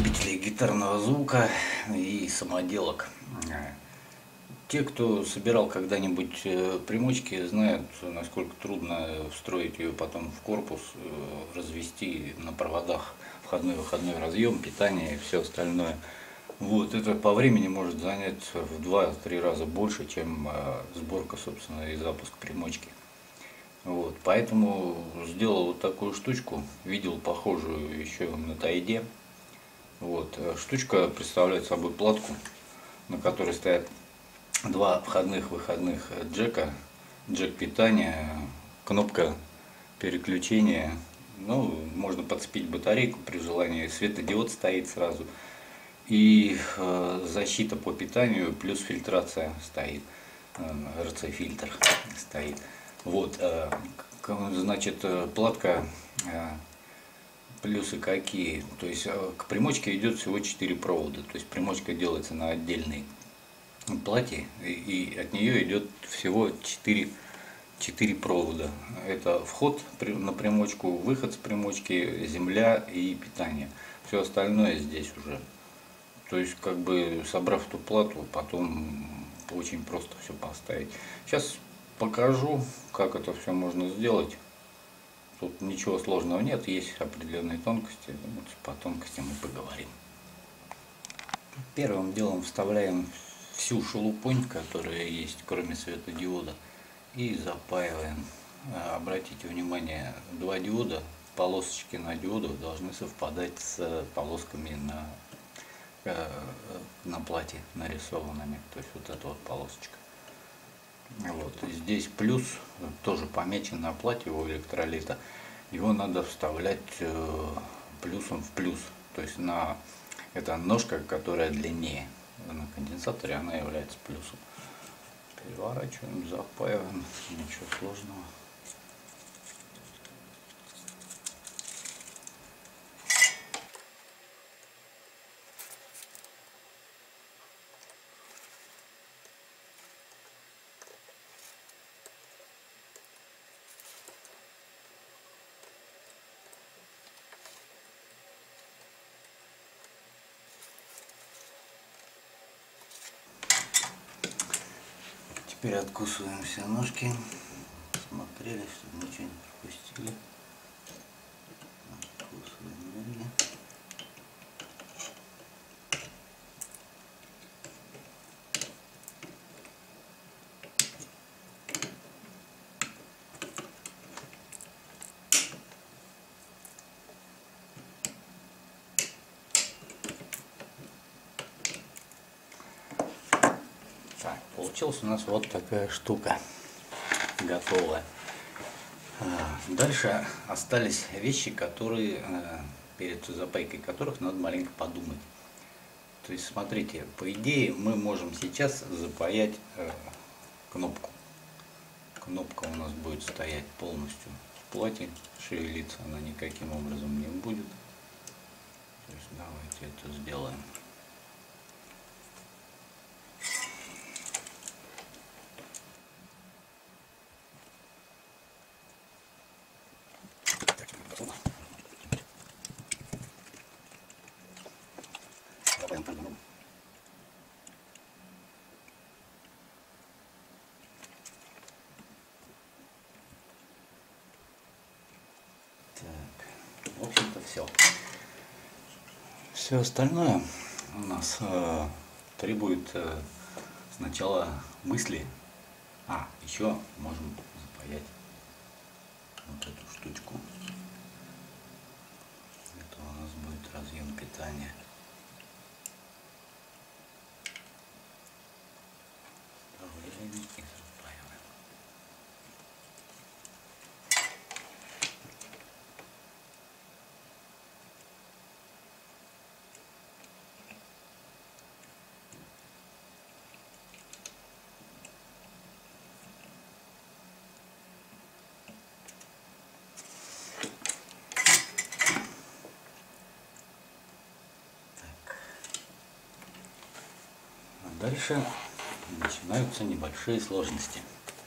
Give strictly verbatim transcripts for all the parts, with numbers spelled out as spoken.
любителей гитарного звука и самоделок. Те, кто собирал когда-нибудь примочки, знают, насколько трудно встроить ее потом в корпус, развести на проводах входной-выходной разъем, питание и все остальное. Вот, это по времени может занять в два-три раза больше, чем сборка, собственно, и запуск примочки. Вот, поэтому сделал вот такую штучку, видел похожую еще на Тайде. Вот, штучка представляет собой платку, на которой стоят два входных выходных джека, джек питания, кнопка переключения. Ну, можно подцепить батарейку при желании, светодиод стоит сразу. И э, защита по питанию плюс фильтрация стоит, э, эр си фильтр стоит. Вот, э, значит, платка, э, плюсы какие? То есть э, к примочке идет всего четыре провода. То есть примочка делается на отдельной плате, и, и от нее идет всего четыре провода. Это вход на примочку, выход с примочки, земля и питание. Все остальное здесь уже. То есть, как бы, собрав эту плату, потом очень просто все поставить. Сейчас покажу, как это все можно сделать. Тут ничего сложного нет, есть определенные тонкости. Вот по тонкостям мы поговорим. Первым делом вставляем всю шелупонь, которая есть, кроме светодиода, и запаиваем. Обратите внимание, два диода, полосочки на диодах должны совпадать с полосками на на плате нарисованными, то есть вот эта вот полосочка. Вот здесь плюс тоже помечен на плате у электролита, его надо вставлять плюсом в плюс, то есть на это ножка, которая длиннее, на конденсаторе она является плюсом. Переворачиваем, запаиваем, ничего сложного. Теперь откусываем все ножки, смотрели, чтобы ничего не пропустили. Откусываем ноги. Так, получилась у нас вот такая штука готовая. Дальше остались вещи, которые перед запайкой которых надо маленько подумать. То есть смотрите, по идее мы можем сейчас запаять кнопку. Кнопка у нас будет стоять полностью в плате, шевелиться она никаким образом не будет. То есть давайте это сделаем. Так, в общем-то все. Все остальное у нас э, требует э, сначала мысли. А, еще можем запаять вот эту штучку. Это у нас будет разъем питания. Вставляем и запаиваем. Дальше начинаются небольшие сложности.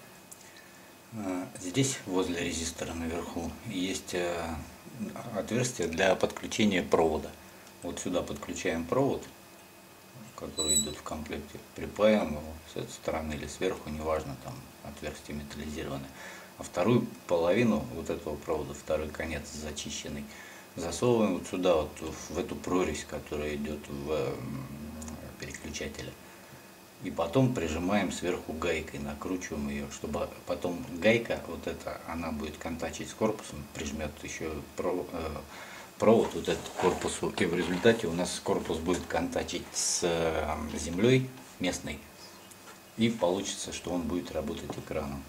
Здесь возле резистора наверху есть отверстие для подключения провода. Вот сюда подключаем провод, который идет в комплекте, припаиваем его с этой стороны или сверху, неважно, там отверстие металлизированное. А вторую половину вот этого провода, второй конец зачищенный, засовываем вот сюда, вот в эту прорезь, которая идет в переключателе. И потом прижимаем сверху гайкой, накручиваем ее, чтобы потом гайка вот эта, она будет контачить с корпусом, прижмет еще провод, провод вот этот к корпусу, и в результате у нас корпус будет контачить с землей местной, и получится, что он будет работать экраном.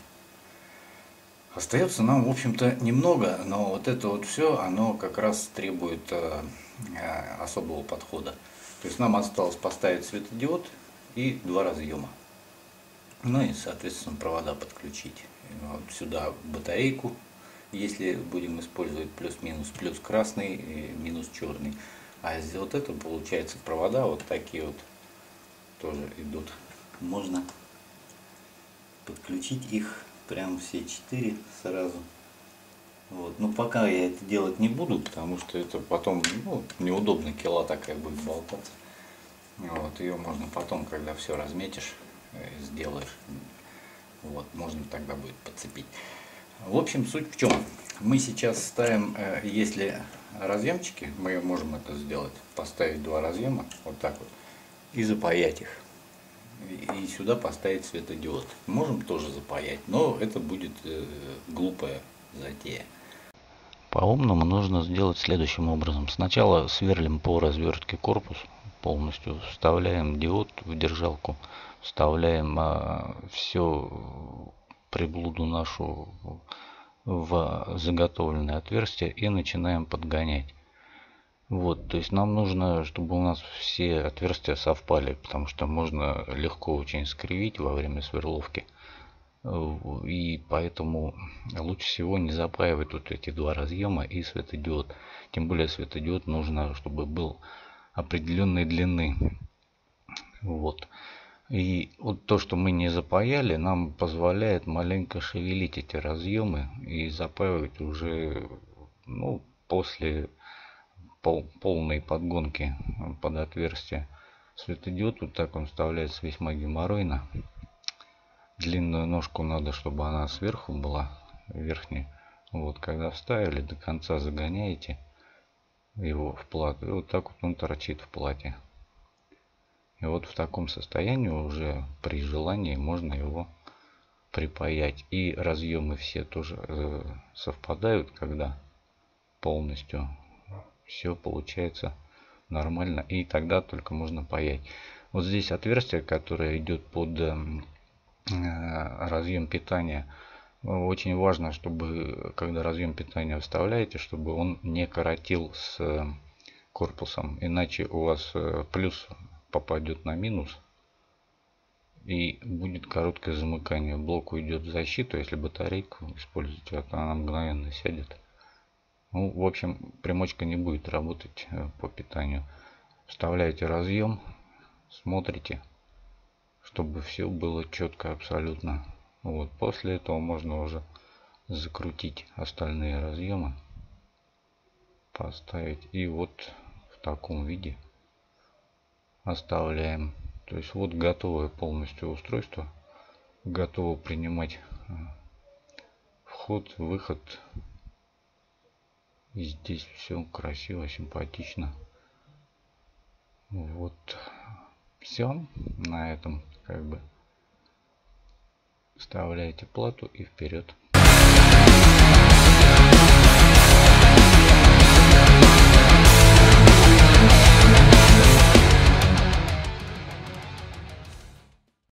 Остается нам, в общем-то, немного, но вот это вот все, оно как раз требует э, особого подхода. То есть нам осталось поставить светодиод и два разъема. Ну и, соответственно, провода подключить. Вот сюда батарейку, если будем использовать плюс-минус, плюс красный и минус черный. А вот это получается провода вот такие вот тоже идут. Можно подключить их прям все четыре сразу. Вот. Но пока я это делать не буду, потому что это потом, ну, неудобно, кила такая будет болтаться. Вот. Ее можно потом, когда все разметишь, сделаешь. Вот. Можно тогда будет подцепить. В общем, суть в чем? Мы сейчас ставим, если разъемчики, мы можем это сделать, поставить два разъема, вот так вот, и запаять их. И сюда поставить светодиод. Можем тоже запаять, но это будет э, глупая затея. По-умному нужно сделать следующим образом. Сначала сверлим по развертке корпус полностью, вставляем диод в держалку, вставляем а, все приблуду нашу в заготовленное отверстие и начинаем подгонять. Вот, то есть нам нужно, чтобы у нас все отверстия совпали, потому что можно легко очень скривить во время сверловки. И поэтому лучше всего не запаивать вот эти два разъема и светодиод. Тем более светодиод нужно, чтобы был определенной длины. Вот. И вот то, что мы не запаяли, нам позволяет маленько шевелить эти разъемы и запаивать уже, ну, после пол, полной подгонки под отверстие. Светодиод, вот так он вставляется весьма геморройно. Длинную ножку надо, чтобы она сверху была, верхней. Вот, когда вставили, до конца загоняете его в плату. И вот так вот он торчит в плате. И вот в таком состоянии уже при желании можно его припаять. И разъемы все тоже э, совпадают, когда полностью все получается нормально. И тогда только можно паять. Вот здесь отверстие, которое идет под э, разъем питания. Очень важно, чтобы когда разъем питания вставляете, чтобы он не коротил с корпусом. Иначе у вас плюс попадет на минус. И будет короткое замыкание. Блок уйдет в защиту. Если батарейку используете, она мгновенно сядет. Ну, в общем, примочка не будет работать по питанию. Вставляете разъем, смотрите, чтобы все было четко абсолютно. Вот, после этого можно уже закрутить остальные разъемы, поставить, и вот в таком виде оставляем. То есть вот готовое полностью устройство, готово принимать вход, выход. И здесь все красиво, симпатично. Вот все. На этом как бы вставляете плату и вперед.